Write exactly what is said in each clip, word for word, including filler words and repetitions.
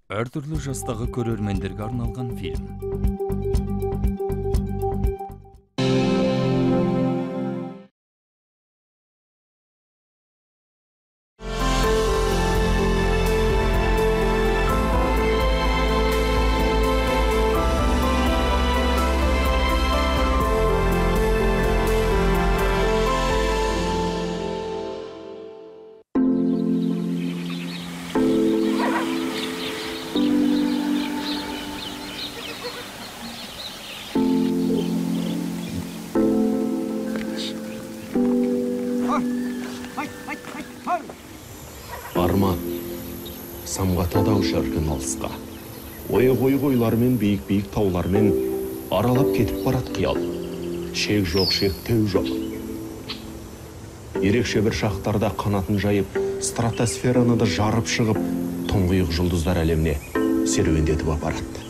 Әр түрлі жастағы көрермендерге арналған фильм. Арман, самғатада ұшарken алысқа. Ой-ой-ойлармен, биік-биік таулармен аралап кетіп барат қиял. Шек жоқ, шектеу жоқ. Ерекше бір шақтарда қанатын жайып, стратосфераны да жарып шығып, тұңғиық жұлдыздар әлеміне серуендетіп апарат.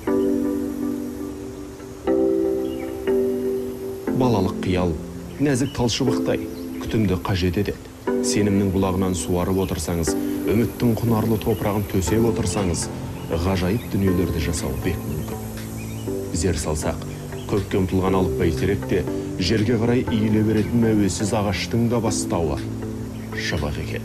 Балалық қиял, нәзік талшыбықтай, күтімді қажет етеді. Сенімнің бұлағынан суарып отырсаңыз, үміттің құнарлы топырағын төсеп отырсаңыз, ғажайып дүниелерді жасау бек мүмкін. Зер салсақ, көкке ұмтылған алып бәйтерек те, жерге қарай иіле беретін мәуесіз ағаштың да бастауы шыбық екен.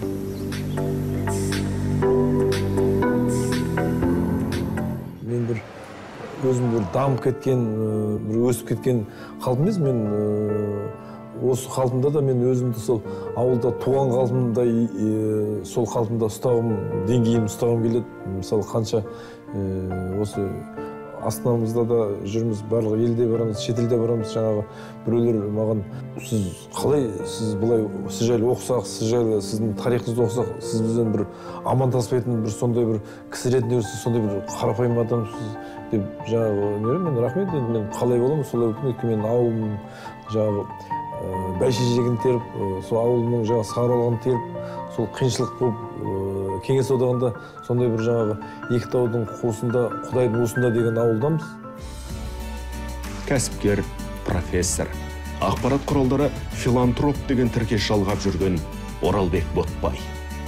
Мен бір өзім бір дамып кеткен, бір өсіп кеткен қалпым емес, мен осы қалпымда да мен өзімді сол ауылда туған қалпымдай сол қалпымда ұстағым, деңгейім ұстағым келеді. Мысалы қанша осы астанамызда да жүрміз, барлық елде барамыз, шетелде барамыз, жаңағы біреулер маған сіз қалай, сіз былай, сіз жайлы оқысақ, сіз жайлы сіздің тарихыңызды оқысақ, сіз бізден бір амандаспайтын бір сондай бір кісі ретінде сіз сондай бір қарапайым адамсыз деп жаңағы не, мен рахмет, енді мен қалай боламын, солай өкімет, мен ауылым жаңағы бәйше жегін теріп, сол ауылының жаңа саралғын теріп, сол қиыншылық болып, кеңес одағында сондай бір жаңағы екі таудың қуысында, Құдайдың уысында деген ауылдамыз. Кәсіпкер, профессор, ақпарат құралдары филантроп деген тіркес жалғап жүрген Оралбек Ботбай.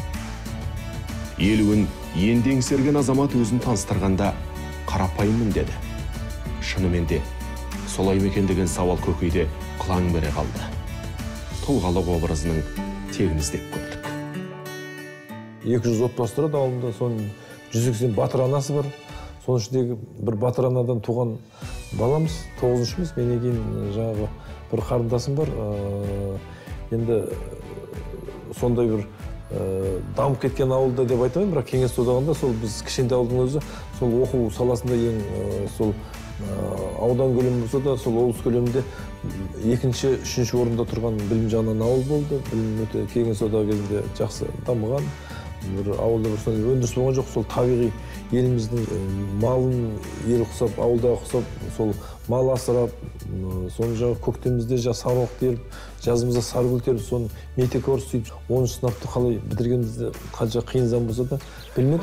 Елуін енді еңсерген азамат өзін таныстырғанда қарапайыммын деді. Шынымен де солай мекен деген сауал көкейде қылаң бере қалды. Тұлғалық образының тегін іздеп көрдік. екі жүз отбасы тұрады ауылында, соның жүз сексен батыр анасы бар. Соның ішіндегі бір батыр анадан туған баламыз, тоғызыншымыз, менен кейін жаңағы бір қарындасым бар. Енді сондай бір дамып кеткен ауылда деп айтамын, бірақ кеңес одағында сол біз кішкентай ауылдың өзі сол оқу саласында ең сол аудан көлемі болса да, сол облыс көлемінде екінші, үшінші орында тұрған білім жағынан ауыл болды. Білім өте кеңес одағы кезінде жақсы дамыған. Бір ауылда бір сондай өндіріс болған жоқ, сол табиғи еліміздің малын ел құсап, ауылда құсап, сол мал асырап, соны жаңағы көктемізде самауық теріп, жазымызда саргүл теріп, соны мектепке орыс сөйтіп, оныншы сыныпты қалай бітіргенімізде қанша қиын зам болса да білмедік.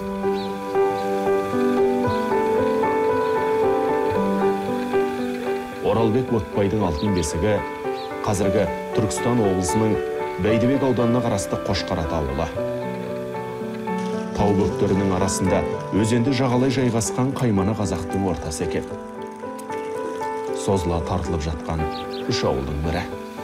Оралбек Ботбайдың алтын бесігі қазіргі Түркістан облысының Бәйдібек ауданына қарасты Қошқарат ауылы. Тау бөктерінің арасында өзенді жағалай жайғасқан қаймана қазақтың ортасы екен. Созыла тартылып жатқан үш ауылдың бірі.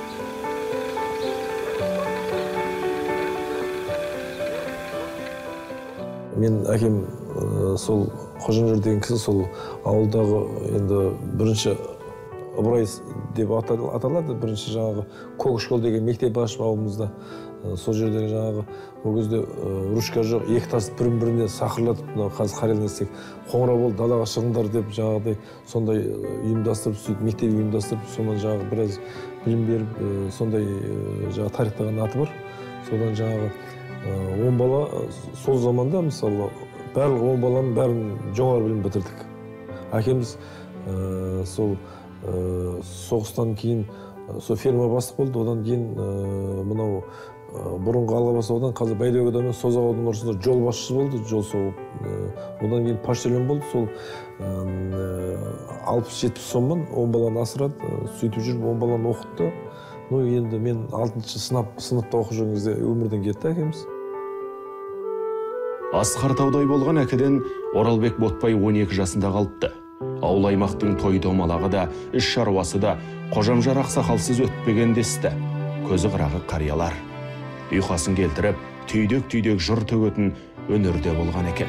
Мен әкем сол Қожанжар деген кісі сол ауылдағы енді бірінші Ыбырай деп аталады, бірінші жаңағы Көкшкөл деген мектеп ашып ауылымызда. Сол жердегі жаңағы ол кезде ручка жоқ, екі тас бірін-біріне сақырлатып, қазір қарайын десек, қоңырау болды, далаға шығыңдар деп жаңағыдай сондай ұйымдастырып, сөйтіп мектеп ұйымдастырып, сонан жаңағы біраз білім беріп, сондай жаңағы тарихтаған аты бар. Содан жаңағы он бала сол заманда мысалы барлық он баланың бәрін жоғары білім бітірдік. Әкеміз сол соғыстан кейін сол ферма бастық болды, одан кейін мынау бұрынғы Алғабас аудан, қазір Бәйдібек ауданы мен Созақ ауданының ортасында жол басшысы болды, жол соғып. Одан кейін почтальон болды, сол алпыс жетпіс соммен он баланы асырады, сөйтіп жүріп он баланы оқытты. Ну енді мен алтыншы сыныпта оқып жүрген кезде өмірден кетті әкеміз. Асқар болған әкеден Оралбек Ботпай он екі жасында қалыпты. Ауыл аймақтың той домалағы да, іс шаруасы да қожамжар ақсақалсыз өтпеген десті. Көзі қырағы қариялар. Ұйқасын келтіріп, түйдек-түйдек жыр төгетін өнерде болған екен.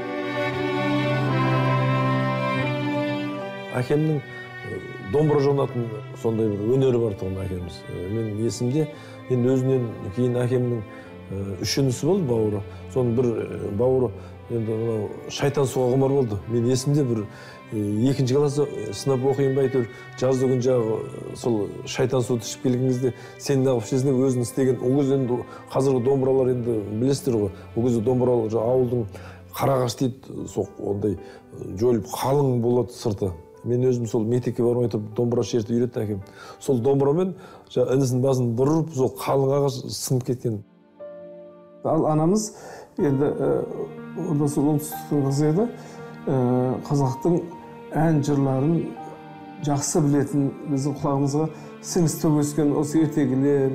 Әкемнің домбыра жонатын сондай бір өнері бар тұғын әкеміз. Мен есімде, мен өзінен кейін әкемнің үш інісі болды бауыры. Соның бір бауыры енді шайтан суға құмар болды. Мен есімде бір екінші класс сынып оқиын ба әйтеуір жазды күн жағы сол шайтан суды ішіп келген кезде сен неғып ішесің деп өзін істеген. Ол кезде енді қазіргі домбыралар енді білесіздер ғой. Ол кезде домбыралар ауылдың қарағаш дейді, сол ондай жойылып қалың болады сырты. Мен өзім сол мектепке бармай тұрып домбыра шертіп үйретті әкем. Сол домбырамен інісінің басын бұрып, сол қалың ағаш сынып кеткен. Ал анамыз енді орда сол оңтүстіктің қызы еді. Қазақтың ән жырларын жақсы білетін, біздің құлағымызға сіңісіп өскен осы ертегілер,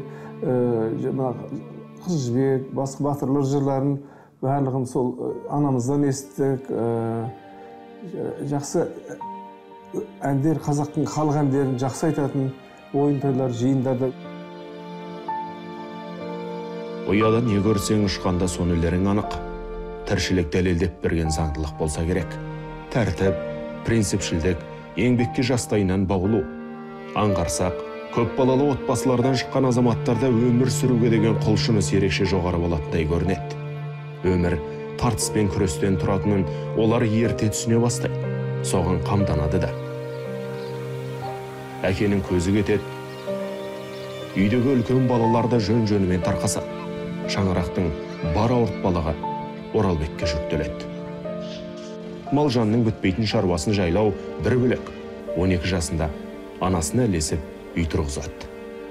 Қыз жібек, басқа батырлар жырларын барлығын сол анамыздан естідік. Жақсы әндер, қазақтың халық әндерін жақсы айтатын ойын тойлар, жиындарда. Ұяда не көрсең ұшқанда соны өлерің анық. Тіршілік дәлелдеп берген заңдылық болса керек. Тәртіп, принципшілдік, еңбекке жастайынан баулу. Аңғарсақ, көп балалы отбасылардан шыққан азаматтарда өмір сүруге деген құлшыныс ерекше жоғары болатындай көрінеді. Өмір тартыс пен күрестен тұратынын олар ерте түсіне бастайды. Соған қамданады да. Әкенің көзі кетеді. Үйдегі үлкен балаларда жөн-жөнімен тарқасады. Шаңырақтың бар ауыртпалығы Оралбекке жүктеледі. Малжанның бітпейтін шаруасын жайлау бір бөлек. он екі жасында анасына ілесіп үй тұрғызады.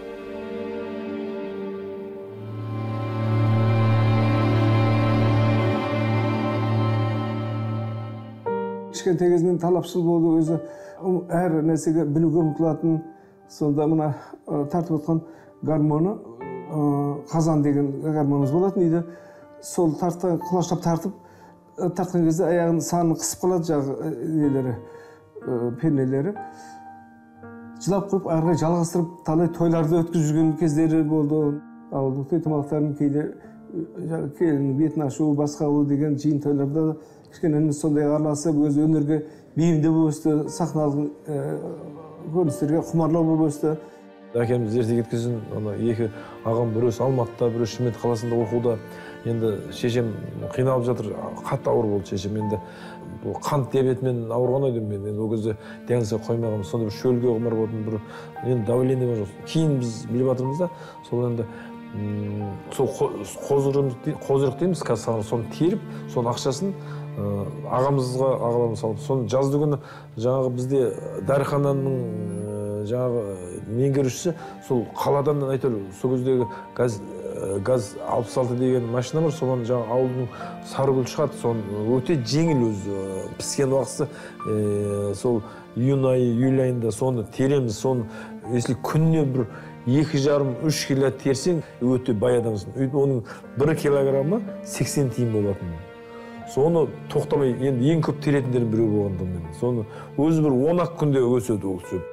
Кішкентай кезінен талапшыл болды, өзі әр нәрсеге білуге ұмтылатын. Сонда мына тартып отқан гармоны, қазан деген гармонымыз болатын үйде. Сол тартқан, құлаштап тартып, тартқан кезде аяғын санын қысып қалады жағы нелері, пернелері. Жылап қойып, арғай жалғастырып, талай тойларды өткізіп жүрген кездері болды. Ауылдың той томалақтарын кейде келінің бетін ашу, басқа ол деген жиын тойларда кішкенеміз сондай араласып, өз өнерге бейімдеп өсті, сахналық көріністерге құмарлау болып өсті. Әкеміз ерте кеткесін, екі ағам біреусі Алматыда, біреусі Шымкент қаласында оқуда. Енді шешем қиналып жатыр, қатты ауыр болды шешем. Енді қант диабетімен ауырған ойдым мен. Енді ол кезде диагнозға қоймағанбыз. Сонда бір шөлге құмар болдым, бір енді давление бар жоқ. Кейін біз біліп жатырмыз да, сол енді сол қозырық дейміз, қазір соны теріп, соның ақшасын ағамызға ағаларымыз салып, соны жазды күні жаңағы бізде дәріхананың жаңағы меңгерушісі сол қаладан айтыр, сол кездегі газ газ алпыс алты деген машина бар, соған жаңағы ауылдың Сарыгүл шығады, соны өте жеңіл өзі піскен уақытысы, сол июнь айы, июль айында соны тереміз, соны если күніне бір екі жарым, үш кило терсең, өте бай адамсың. Оның бір килограммы сексен тиын болатын. Соны тоқтамай, енді ең көп теретіндерін біреу болғандығым мен. Соны өзі бір он ақ күнде өседі ол сөп.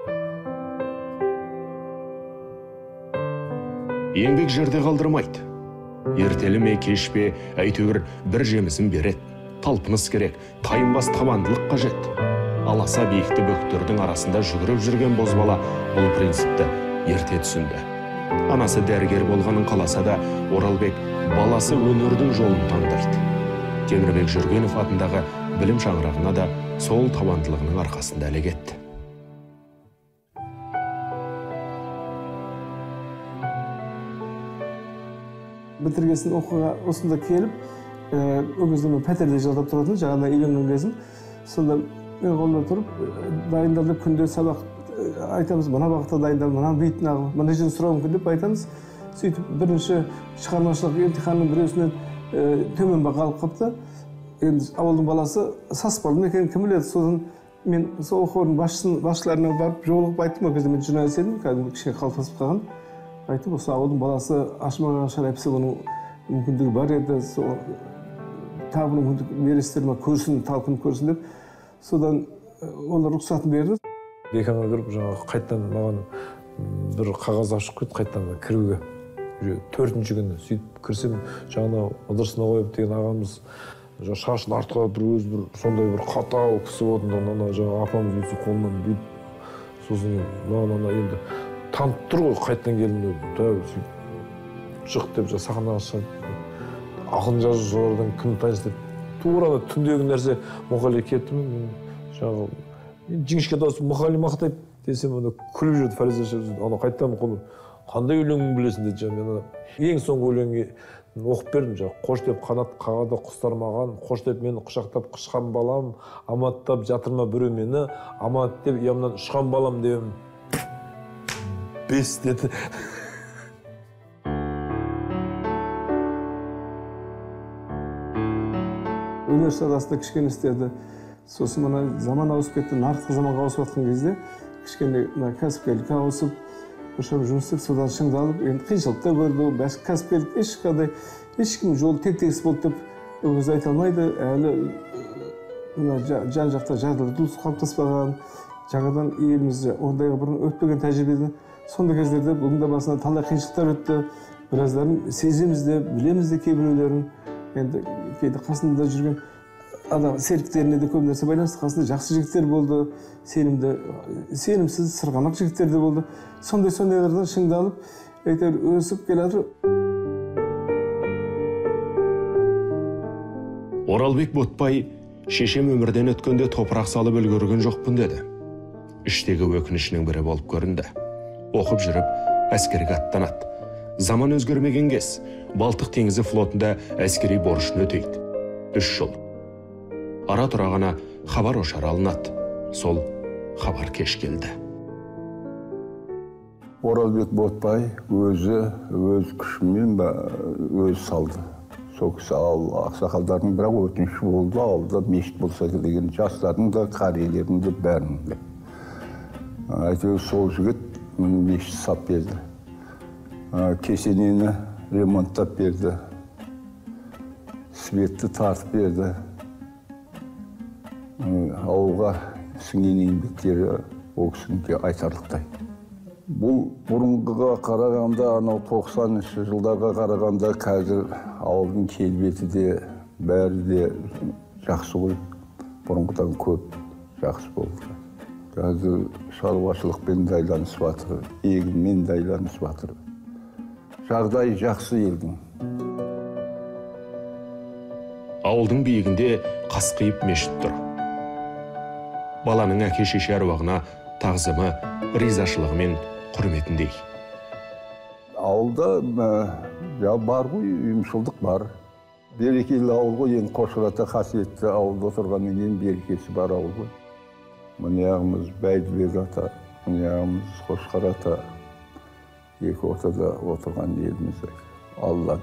Еңбек жерде қалдырмайды. Ертелі ме, кеш пе, әйтеуір бір жемісін береді. Талпыныс керек, тайынбас табандылық қажет. Аласа биікті бөктердің арасында жүгіріп жүрген бозбала бұл принципті ерте түсінді. Анасы дәрігер болғанын қаласа да, Оралбек баласы өнердің жолын таңдайды. Темірбек Жүргенов атындағы білім шаңырағына да сол табандылығының арқасында әлі кетті. Бітіргесін оқуға осында келіп, ол кезде мен пәтерде жалдап тұратын, жаңағыда үйленген кезім. Сонда мен қолда тұрып, дайындалып күнде сабақ айтамыз, мына бағытта дайындалып, мына бейтін ағыл, мына жерін сұрау мүмкін деп айтамыз. Сөйтіп, бірінші шығармашылық емтиханның біреусінен төмен баға алып қапты. Енді ауылдың баласы сасып қалдым екен, кім біледі. Содан мен сол оқу орнының басшыларына барып жолығып айттым, ол кезде мен журналист едім, кәдімгі кішкене қалыптасып қалған. Айтып, осы ауылдың баласы ашымаған шарапсы, оның мүмкіндігі бар еді. тағы бір мүмкіндік бересіздер ма, көрсін, талқынып көрсін деп, содан олар рұқсатын берді. Деканға кіріп жаңағы қайттан маған бір қағаз ашып кетті қайттан кіруге. Төртінші күні сөйтіп кірсем, жаңағы ыдырысына қойып деген ағамыз шашын артқа бір өз бір сондай бір қатал кісі болатын, ана жаңағы апамыз өйтсе қолынан бүйтіп, сосын маған ана енді танып тұр ғой қайттан келдім деп, шық деп сахнаға шығып, ақын жазушылардан кім таныс деп, тура түндегі нәрсе мұқали кетті ме, жаңағы жіңішке дауыс мұқали мақтайды десем, ана күліп жүрді Фариза шешем, ана қайттан қолы қандай өлеңін білесің деді. Мен ең соңғы өлеңге оқып бердім. Қош деп қанат қағады құстар маған, қош деп мені құшақтап құшқан балам, аматтап жатырма біреу мені, амат деп ұямнан ұшқан балам дедім. Бес деді. Өнер саласында кішкене істеді. Сосын мына заман ауысып кетті, нарықтық заманға ауысып жатқан кезде кішкене кәсіпкерлікке ауысып, Ошам жұмыс істеп, содан шыңдалып, енді қиыншылықта көрді, бәс кәсіпкерлік ешқандай, ешкім жолы теп-тегіс болды деп өзі айта алмайды. Әлі жан-жақта жағдайлар дұрыс қалыптаспаған, жаңадан елімізде ондайға бұрын өтпеген тәжірибеден сондай кездерде бүгінде басынан талай қиыншылықтар өтті. Біраздарын сеземіз де, білеміз де кейбіреулерін. Енді кейде қасында жүрген адам серіктеріне де көп нәрсе байланысты. Қасында жақсы жігіттер болды, сенімді, сенімсіз, сырғанақ жігіттер де болды. Сондай-сондайлардан шыңдалып, әйтеуір өсіп келе жатыр. Оралбек Ботбай, шешем өмірден өткенде топырақ салып үлгерген жоқпын деді. Іштегі өкінішінің бірі болып көрінді. Оқып жүріп, әскерге аттанады. Заман өзгермеген кез, Балтық теңізі флотында әскери борышын өтейді. Үш жыл. Ара тұра ғана хабар ошар алынады. Сол хабар кеш келді. Оралбек Ботбай өзі өз күшімен өз салды. Сол кісі ақсақалдардың бірақ өтініші болды, ауылда мешіт болса деген жастардың да, қариелердің де бәрінің де. Әйтеуір сол жігіт мешіт сап берді. Кесенені ремонттап берді. Светті тартып берді. Ауылға сіңген еңбектері ол кісінікі айтарлықтай. Бұл бұрынғыға қарағанда, анау тоқсаныншы жылдарға қарағанда қазір ауылдың келбеті де, бәрі де жақсы ғой. Бұрынғыдан көп жақсы болды. Қазір шаруашылықпен дайланысып жатыр, егінмен дайланысып жатыр. Жағдай жақсы елдің. Ауылдың биігінде қасқиып мешіт тұр. Баланың әке-шеше әруағына тағзымы, ризашылығы мен құрметіндей. Ауылда бар ғой, ұйымшылдық бар. Берекелі ауыл ғой, ең қошырата қасиетті ауылда отырғаннан кейін берекесі бар ауыл ғой. Міне ағымыз Бәйдібек ата, міне ағымыз Қошқар ата, екі ортада отырған еліміз Аллады.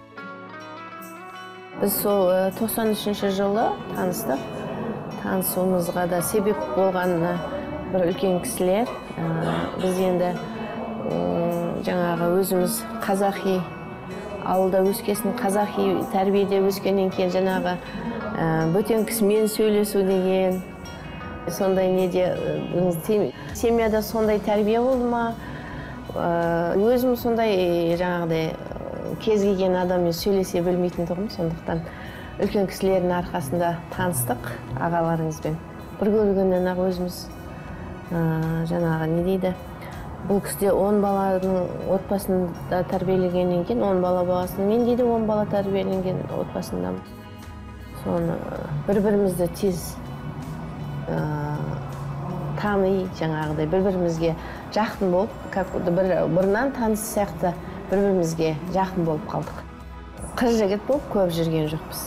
Біз сол тоқсан үшінші жылы таныстық. Танысуымызға да себеп болған бір үлкен кісілер. Біз енді жаңағы өзіміз қазақи ауылда өскесін, қазақи тәрбиеде өскеннен кейін жаңағы бөтен кісімен сөйлесу деген сондай неде семьяда сондай тәрбие болды ма? Өзім сондай жаңағыдай кез келген адаммен сөйлесе білмейтін тұғым, сондықтан үлкен кісілердің арқасында таныстық ағаларыңызбен. Бір көргеннен ақ өзіміз жаңағы не дейді, бұл кісіде он баланың отбасында тәрбиеленгеннен кейін, он бала болғасын, мен дейді он бала тәрбиеленген отбасында. Соны бір-бірімізді тез тани, жаңағыдай бір-бірімізге жақын болып, бұрыннан таныс сияқты бір-бірімізге жақын болып қалдық. Қыз жігіт болып көп жүрген жоқпыз.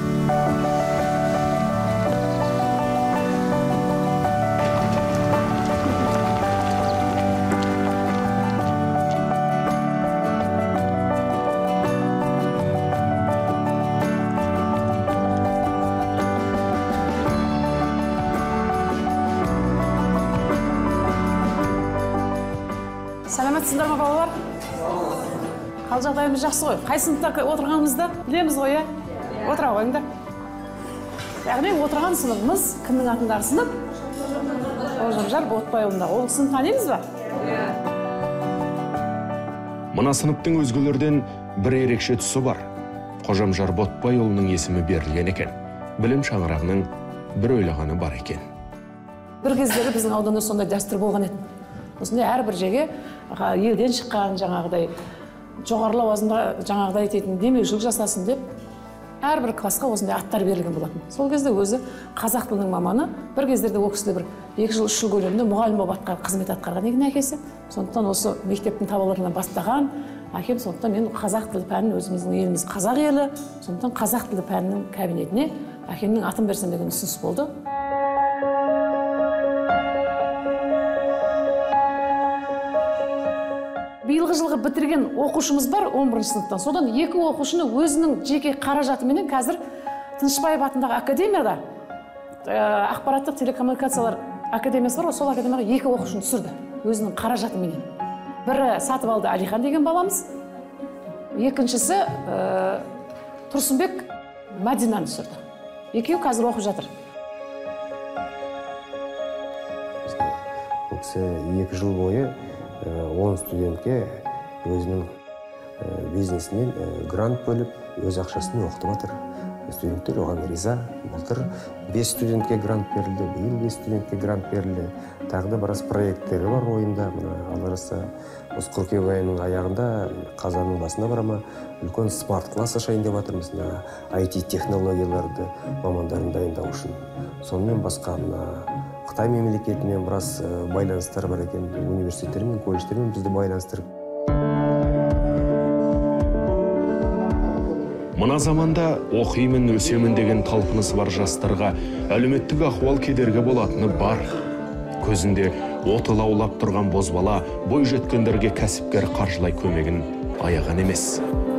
Саламатсыздар ма, балалар? Қал жағдайымыз жақсы ғой. Қай сыныпта отырғанымызды білеміз ғой, иә? Отыра қойыңдар. яғни отырған сыныбымыз кімнің атындағы сынып? Қожамжар Ботпайұлында. Ол кісіні танимыз ба? Мына сыныптың өзгелерден бір ерекше тұсы бар. Қожамжар Ботпайұлының есімі берілген екен. Білім шаңырағының бір ойлағаны бар екен. Бір кездері біздің ауданда сондай дәстүр болған еді. Осындай әрбір жерге елден шыққан жаңағыдай жоғары лауазымда жаңағыдай ететін демеушілік жасасын деп әрбір классқа осындай аттар берілген болатын. Сол кезде өзі қазақ тілінің маманы, бір кездерде ол кісі бір екі жыл, үш жыл көлемінде мұғалім болып қызмет атқарған екен әкесі. Сондықтан осы мектептің табалдырығынан бастаған әкем, сондықтан мен қазақ тілі пәнін, өзіміздің еліміз қазақ елі, сондықтан қазақ тілі пәнінің кабинетіне әкемнің атын берсем деген ұсыныс болды. Биылғы жылғы бітірген оқушымыз бар он бірінші сыныптан. Содан екі оқушыны өзінің жеке қаражатыменен қазір Тынышбаев атындағы академияда ақпараттық телекоммуникациялар академиясы бар, сол академияға екі оқушыны түсірді өзінің қаражатыменен. Бірі сатып алды Алихан деген баламыз, екіншісі Тұрсынбек Мәдинаны түсірді. Екеуі қазір оқып жатыр. Ол кісі екі жыл бойы он студентке өзінің бизнесінен грант бөліп, өз ақшасын оқытып жатыр. Студенттер оған риза. Былтыр бес студентке грант берілді, биыл бес студентке грант берілді. Тағы да біраз проекттері бар ойында. Алла қаласа, осы қыркүйек айының аяғында, қазанның басына барама, үлкен смарт класс ашайын деп жатырмыз. ай ти технологияларды мамандарын дайындау үшін. Сонымен басқа Қытай мемлекетімен біраз байланыстар бар екен, университеттермен, колледждермен бізді байланыстырып. Мына заманда оқимын, өсемін деген талпынысы бар жастарға әлеуметтік ахуал кедергі болатыны бар. Көзінде оты лаулап тұрған бозбала бой жеткендерге кәсіпкер қаржылай көмегін аяған емес.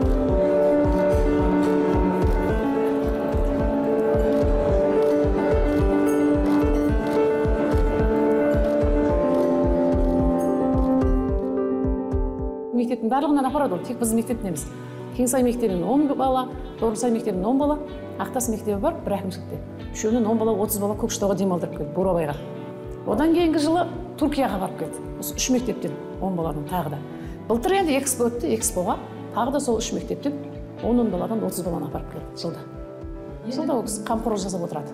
Мектептің барлығынан апарады ол, тек біздің мектептен емес. Кеңсай мектебінен он бала, Торғысай мектебінен он бала, Ақтас мектебі бар, бір әкімшілікте. Үшеуінен он бала, отыз бала Көкшетауға демалдырып келді, Бурабайға. Одан кейінгі жылы Түркияға барып келді. Осы үш мектептен он баладан тағы да. Былтыр енді экспо өтті, экспоға тағы да сол үш мектептен он баладан отыз баланы апарып келді жылда. Жылда ол кісі қамқорлық жасап отырады.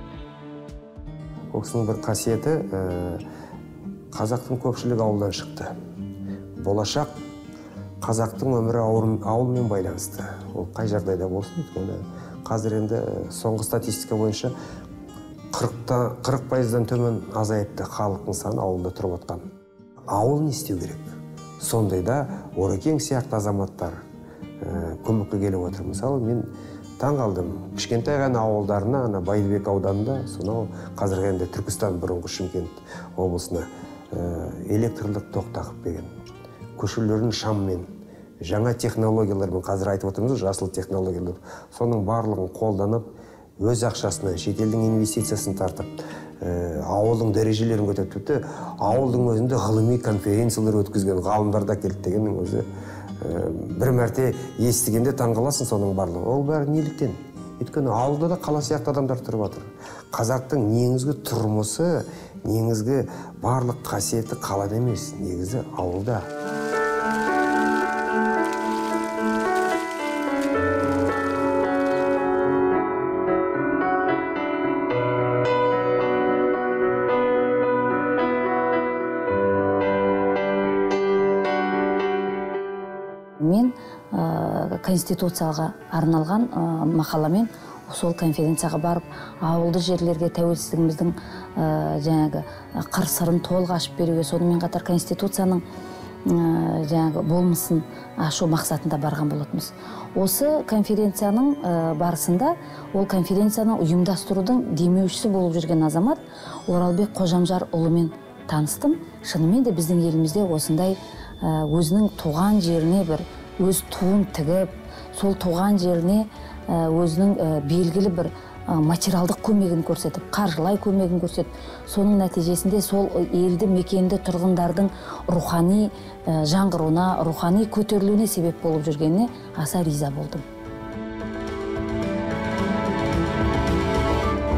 Ол кісінің бір қасиеті, қазақтың көпшілік ауылдан шықты. Болашақ қазақтың өмірі ауылмен байланысты. Ол қай жағдайда болсын. Қазір енді соңғы статистика бойынша қырық пайыздан төмен азайыпты халықтың саны ауылда тұрып отқан. Ауыл не істеу керек? Сондайда Орекең сияқты азаматтар көмекке келіп отыр. Мысалы, мен таң қалдым. Кішкентай ғана ауылдарына, Бәйдібек ауданында, сонау қазіргі енді Түркістан, бұрынғы Шымкент облысына электрлік тоқ тағып берген. Көшелерін шаммен, жаңа технологиялармен, қазір айтып отырмыз, жасыл технологиялар, соның барлығын қолданып, өз ақшасына шетелдің инвестициясын тартып, ауылдың дәрежелерін көтеріп, ауылдың өзінде ғылыми конференциялар өткізген ғалымдар да келді дегеннің өзі бір мәрте естігенде таңғаласың соның барлығы. Ол бәрі неліктен? Өйткені ауылда да қала сияқты адамдар тұрып жатыр. Қазақтың негізгі тұрмысы, негізгі барлық қасиеті қалада емес, негізі ауылда. Мен конституцияға арналған мақаламен сол конференцияға барып, ауылды жерлерге тәуелсіздігіміздің жаңағы қыр-сырын толық ашып беруге, сонымен қатар конституцияның жаңағы болмысын ашу мақсатында барған болатынбыз. Осы конференцияның барысында, ол конференцияны ұйымдастырудың демеушісі болып жүрген азамат Оралбек Қожамжар ұлымен таныстым. Шынымен де біздің елімізде осындай өзінің туған жеріне бір өз туын тігіп, сол туған жеріне өзінің белгілі бір материалдық көмегін көрсетіп, қаржылай көмегін көрсетіп, соның нәтижесінде сол елді мекенді тұрғындардың рухани жаңғыруына, рухани көтерілуіне себеп болып жүргеніне аса риза болдым.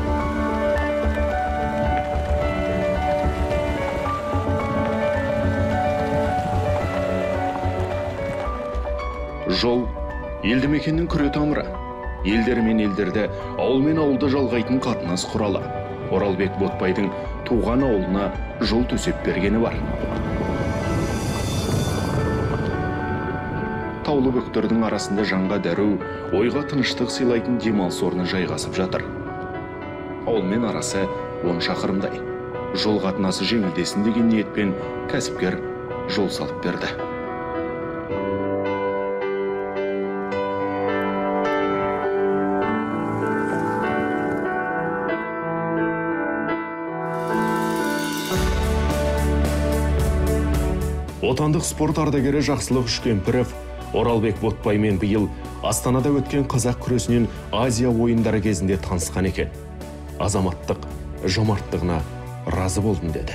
Жол елді мекеннің күре тамыры. Елдер мен елдерді, ауыл мен ауылды жалғайтын қатынас құралы. Оралбек Ботбайдың туған ауылына жол төсеп бергені бар. Таулы бөктердің арасында жанға дәру, ойға тыныштық сыйлайтын демалыс орны жайғасып жатыр. Ауылмен арасы он шақырымдай. Жол қатынасы жеңілдесін деген ниетпен кәсіпкер жол салып берді. Отандық спорт ардагері Жақсылық Үшкемпіров Оралбек Ботбаймен биыл Астанада өткен қазақ күресінен Азия ойындары кезінде танысқан екен. Азаматтық жомарттығына разы болдым деді.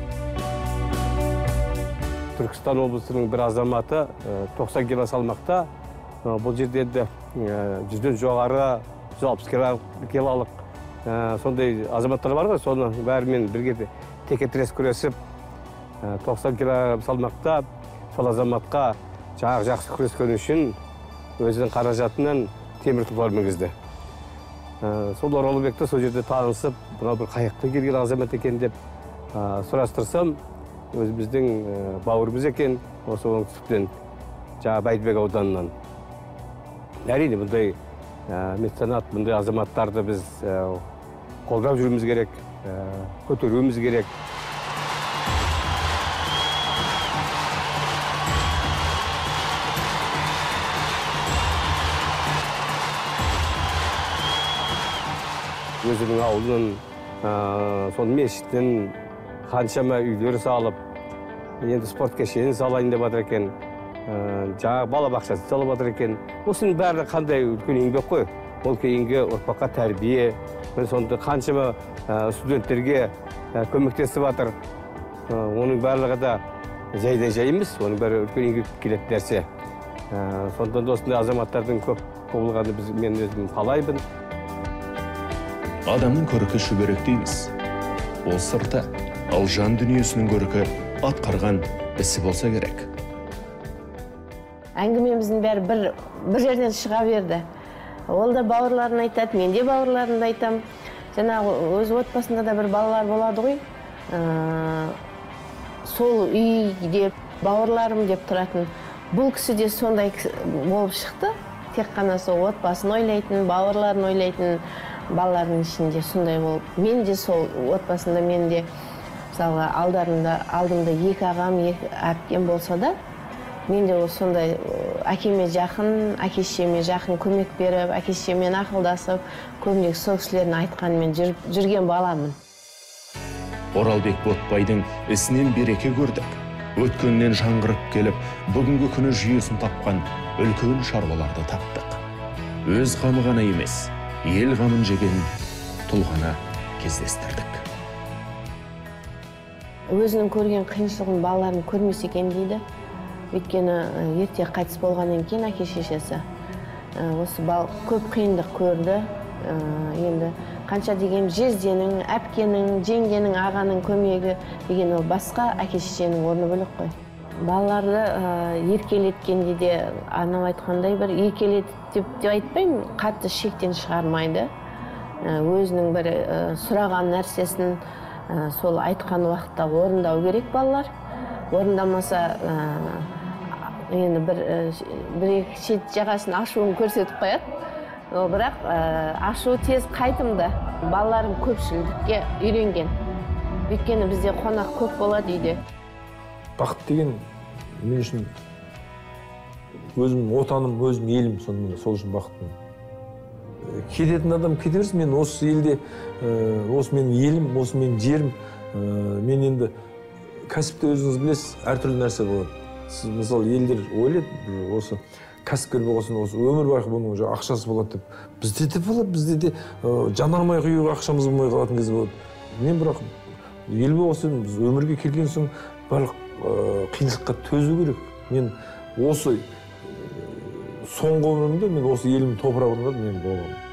Түркістан облысының бір азаматы тоқсан кило салмақта, бұл жерде жүзден жоғары жүз алпыс килолық сондай азаматтар бар ғой, соны бәрімен бірге теке-тірес күресіп, тоқсан кило салмақта сол азаматқа жаңағы жақсы күрескен үшін өзінің қаражатынан темір тұлпар мінгізді. Сол Оралбекті сол жерде танысып, бұна бір қайықта келген азамат екен деп сұрастырсам, өзіміздің бауырымыз екен, осы оңтүстіктен, жаңа Бәйдібек ауданынан. Әрине, бұндай меценат, бұндай азаматтарды біз қолдап жүруіміз керек, көтеруіміз керек. Өзінің ауылының, соның мешіттің қаншама үйлері салып, енді спорт кешенін салайын деп жатыр екен, жаңа балабақшасын салып жатыр екен. Осының бәрі қандай үлкен еңбек қой. Ол кейінгі ұрпаққа тәрбие, сонда қаншама студенттерге көмектесіп жатыр. Оның барлығы да жайдан жай емес, оның бәрі үлкен еңбек келетін нәрсе. Сондықтан осындай азаматтардың көп болғаны мен өзім қалаймын. Адамның көркі шүберек дейміз. Ол сырты, ал жан дүниесінің көркі атқарған ісі болса керек. Әңгімеміздің бәрі бір, бір жерден шыға берді. Ол да бауырларын айтады, мен де бауырларымды айтам. Жаңағы өз отбасында да бір балалар болады ғой. Сол үйде бауырларым деп тұратын. Бұл кісі де сондай болып шықты. Тек қана сол отбасын ойлайтын, бауырларын ойлайтын, балалардың ішінде сондай болып. Мен де сол отбасында, мен де мысалға алдымда екі ағам, екі әпкем болса да, мен де сондай әкеме жақын, әке-шешеме жақын көмек беріп, әке-шешемен ақылдасып, көбінесе сол кісілердің айтқанымен жүрген баламын. Оралбек Ботбайдың ісінен береке көрдік. Өткеннен жаңғырып келіп, бүгінгі күні жүйесін тапқан үлкен шаруаларды таптық. Өз қамы ғана емес, ел қамын жеген тұлғаны кездестірдік. Өзінің көрген қиыншылығын балаларын көрмесе екен дейді. Өйткені ерте қайтыс болғаннан кейін әке-шешесі осы бал көп қиындық көрді. Енді қанша деген жезденің, әпкенің, жеңгенің, ағаның көмегі деген ол басқа, әке-шешенің орны бөлек қой. Балаларды еркелеткенде де анау айтқандай бір еркелетіп деп айтпаймын, қатты шектен шығармайды. Өзінің бір сұраған нәрсесін сол айтқан уақытта орындау керек балалар. Орындамаса енді бір-екі шет жағасын ашуын көрсетіп қояды. Бірақ ашу тез қайтымды. Балаларым көпшілдікке үйренген. Өйткені бізде қонақ көп болады үйде. Бақыт деген мен үшін өзім отаным, өзім елім, сол үшін бақытым. Кететін адам кете берсін, мен осы елде, осы менің елім, осы менің жерім. Мен енді кәсіпте өзіңіз білесіз, әртүрлі нәрсе болады. Сіз мысалы елдер ойлайды, осы кәсіпкер болғасын, осы өмір байқы бұның ақшасы болады деп. Бізде де болады, бізде де жанармай құюға ақшамыз болмай қалатын кезде болады. Мен бірақ ел болғасын, біз өмірге келген соң барлық қиыншылыққа төзу керек. Мен осы соңғы өмірімде мен осы елімнің топырағында мен боламын.